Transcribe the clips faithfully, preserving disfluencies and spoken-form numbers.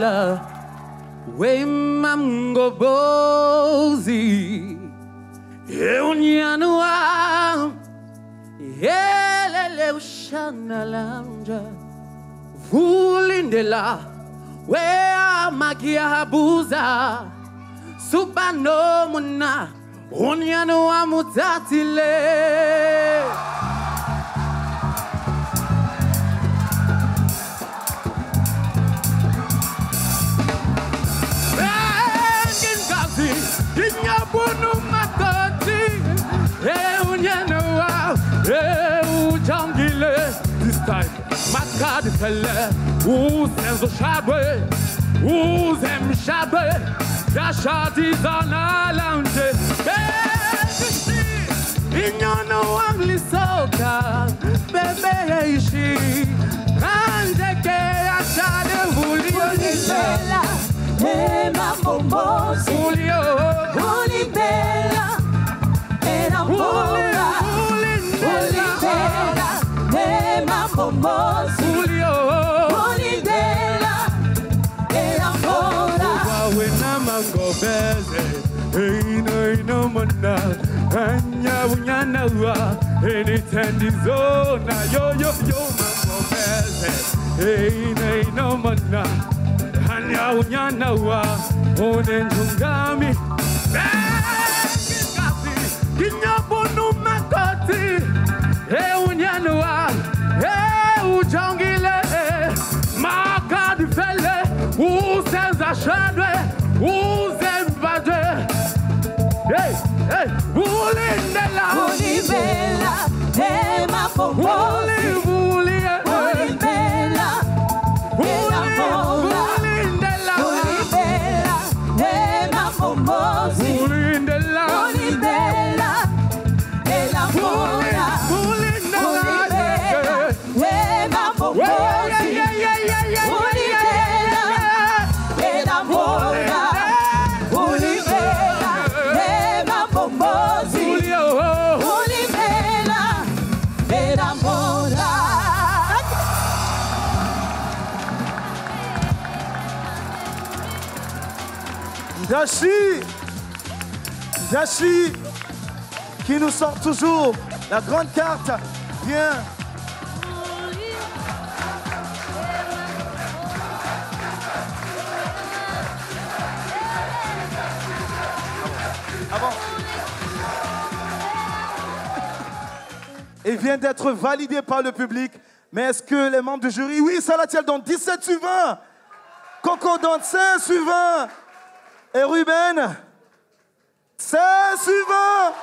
Mandela, we mamgobozi, eunyanua, elele ushana lanja, vulindela, we amagia habuza, subano muna, unyanua mutatile. Inyabunu makoti, eh unyanoa, eh ujangile. This time, makadi fele, uzenzo shadwe, uzem shadwe, yashadi zana lounge. Baby, inyono anglisoka, bebe ishi, anjeke yashade vulio. Hey, mambomosi, Julio, Julibella, enamora, Julibella, hey, mambomosi, Julio, Julibella, enamora. Wawena mango beze, hey no no mana, anya unyana wa, any tendi zona, yo yo yo mango beze, hey no no mana. Anya unyana wa one njungami Bekingasi Kinyabunu makoti E unyana wa E ujangile Makadi fele Uzenza shadwe Uzembadwe Hey, hey Ulindela Julibella, hey, mambomosi, Uli, uli, Julibella, enamora. Ulindela, Ulindela, enamora, Ulindela, hey, mambomosi, Ulindela, enamora, Ulindela, hey, mambomosi, Ulindela, enamora. Dashi, Dashi, qui nous sort toujours la grande carte. Bien. Ah bon. Il vient d'être validé par le public. Mais est-ce que les membres du jury... Oui, Salatiel donne dix-sept sur vingt. Coco donne cinq sur vingt. Et Ruben, c'est suivant.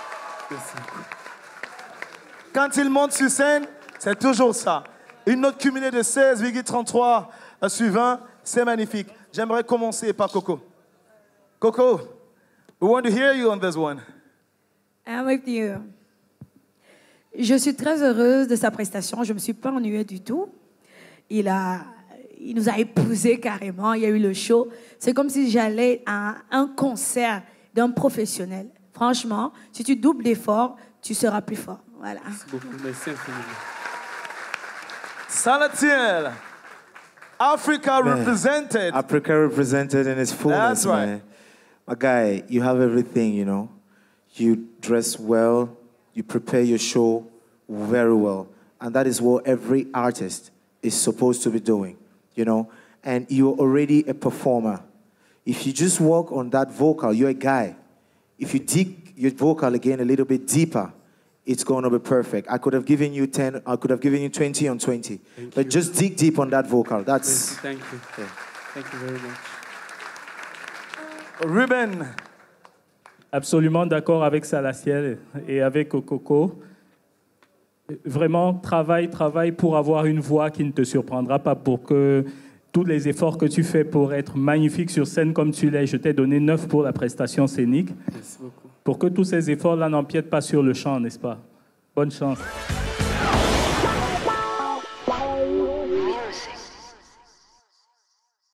Quand il monte sur scène, c'est toujours ça. Une note cumulée de seize virgule trente-trois suivant, c'est magnifique. J'aimerais commencer par Coco. Coco, we want to hear you on this one. I'm with you. Je suis très heureuse de sa prestation. Je ne me suis pas ennuyée du tout. Il a... Il nous a épousés carrément, il y a eu le show. C'est comme si j'allais à un concert d'un professionnel. Franchement, si tu doubles d'efforts, tu seras plus fort. Voilà. Merci beaucoup, merci infiniment. Salatiel, Africa Man, represented. Africa represented in its fullness, That's right. man. My guy, you have everything, you know. You dress well, you prepare your show very well. And that is what every artist is supposed to be doing. You know, and you're already a performer. If you just work on that vocal, you're a guy. If you dig your vocal again a little bit deeper, it's going to be perfect. I could have given you ten, I could have given you twenty on twenty. Thank but you. just dig deep on that vocal. That's... Yes, thank you. Yeah. Thank you very much. Ruben. Absolument d'accord avec Salatiel et avec Coco. Vraiment, travaille, travaille pour avoir une voix qui ne te surprendra pas, pour que tous les efforts que tu fais pour être magnifique sur scène comme tu l'es, je t'ai donné neuf pour la prestation scénique. Merci beaucoup. Pour que tous ces efforts-là n'empiètent pas sur le chant, n'est-ce pas? Bonne chance.